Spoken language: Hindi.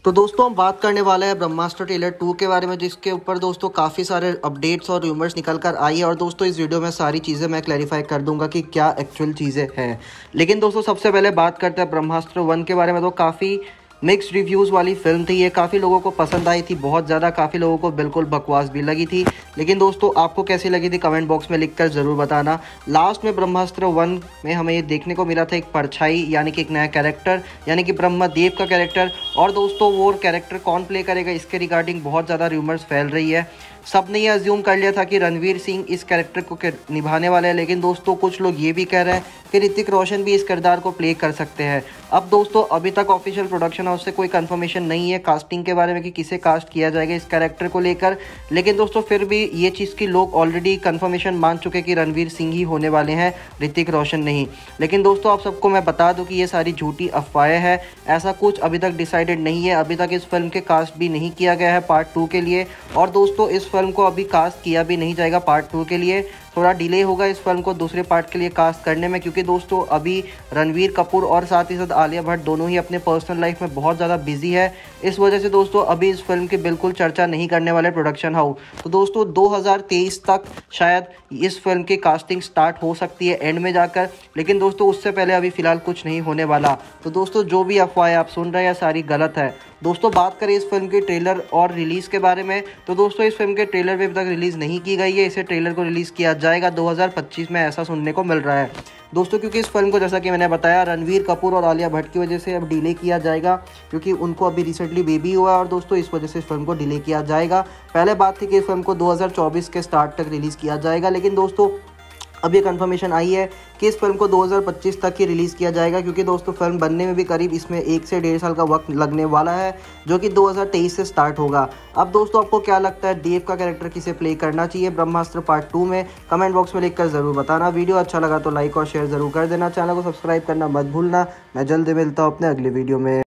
तो दोस्तों हम बात करने वाले हैं ब्रह्मास्त्र ट्रेलर 2 के बारे में, जिसके ऊपर दोस्तों काफ़ी सारे अपडेट्स और रूमर्स निकल कर आई है। और दोस्तों इस वीडियो में सारी चीज़ें मैं क्लैरिफाई कर दूंगा कि क्या एक्चुअल चीज़ें हैं। लेकिन दोस्तों सबसे पहले बात करते हैं ब्रह्मास्त्र 1 के बारे में। तो काफ़ी मिक्स्ड रिव्यूज़ वाली फिल्म थी ये, काफ़ी लोगों को पसंद आई थी बहुत ज़्यादा, काफ़ी लोगों को बिल्कुल बकवास भी लगी थी। लेकिन दोस्तों आपको कैसी लगी थी कमेंट बॉक्स में लिखकर ज़रूर बताना। लास्ट में ब्रह्मास्त्र 1 में हमें ये देखने को मिला था एक परछाई, यानी कि एक नया कैरेक्टर, यानी कि ब्रह्मदेव का कैरेक्टर। और दोस्तों वो कैरेक्टर कौन प्ले करेगा इसके रिगार्डिंग बहुत ज़्यादा र्यूमर्स फैल रही है। सबने ये अज्यूम कर लिया था कि रणवीर सिंह इस कैरेक्टर को निभाने वाले हैं, लेकिन दोस्तों कुछ लोग ये भी कह रहे हैं कि ऋतिक रोशन भी इस किरदार को प्ले कर सकते हैं। अब दोस्तों अभी तक ऑफिशियल प्रोडक्शन हाउस से कोई कंफर्मेशन नहीं है कास्टिंग के बारे में कि किसे कास्ट किया जाएगा इस कैरेक्टर को लेकर। लेकिन दोस्तों फिर भी ये चीज़ की लोग ऑलरेडी कंफर्मेशन मान चुके कि रणवीर सिंह ही होने वाले हैं, ऋतिक रोशन नहीं। लेकिन दोस्तों आप सबको मैं बता दूं कि ये सारी झूठी अफवाहें हैं, ऐसा कुछ अभी तक डिसाइडेड नहीं है। अभी तक इस फिल्म के कास्ट भी नहीं किया गया है पार्ट 2 के लिए। और दोस्तों इस फिल्म को अभी कास्ट किया भी नहीं जाएगा पार्ट 2 के लिए, थोड़ा डिले होगा इस फिल्म को दूसरे पार्ट के लिए कास्ट करने में, क्योंकि दोस्तों अभी रणवीर कपूर और साथ ही साथ आलिया भट्ट दोनों ही अपने पर्सनल लाइफ में बहुत ज़्यादा बिजी है। इस वजह से दोस्तों अभी इस फिल्म की बिल्कुल चर्चा नहीं करने वाले प्रोडक्शन हाउस। तो दोस्तों 2023 तक शायद इस फिल्म की कास्टिंग स्टार्ट हो सकती है एंड में जाकर, लेकिन दोस्तों उससे पहले अभी फ़िलहाल कुछ नहीं होने वाला। तो दोस्तों जो भी अफवाहें आप सुन रहे हैं सारी गलत है। दोस्तों बात करें इस फिल्म के ट्रेलर और रिलीज़ के बारे में, तो दोस्तों इस फिल्म के ट्रेलर भी अभी तक रिलीज़ नहीं की गई है। इसे ट्रेलर को रिलीज़ किया जाएगा 2025 में, ऐसा सुनने को मिल रहा है दोस्तों। क्योंकि इस फिल्म को जैसा कि मैंने बताया रणवीर कपूर और आलिया भट्ट की वजह से अब डिले किया जाएगा, क्योंकि उनको अभी रिसेंटली बेबी हुआ है और दोस्तों इस वजह से इस फिल्म को डिले किया जाएगा। पहले बात थी कि इस फिल्म को 2024 के स्टार्ट तक रिलीज़ किया जाएगा, लेकिन दोस्तों अब ये कंफर्मेशन आई है कि इस फिल्म को 2025 तक ही रिलीज़ किया जाएगा, क्योंकि दोस्तों फिल्म बनने में भी करीब इसमें 1 से 1.5 साल का वक्त लगने वाला है, जो कि 2023 से स्टार्ट होगा। अब दोस्तों आपको क्या लगता है देव का कैरेक्टर किसे प्ले करना चाहिए ब्रह्मास्त्र पार्ट 2 में, कमेंट बॉक्स में लिखकर ज़रूर बताना। वीडियो अच्छा लगा तो लाइक और शेयर ज़रूर कर देना, चैनल को सब्सक्राइब करना मत भूलना। मैं जल्दी मिलता हूँ अपने अगले वीडियो में।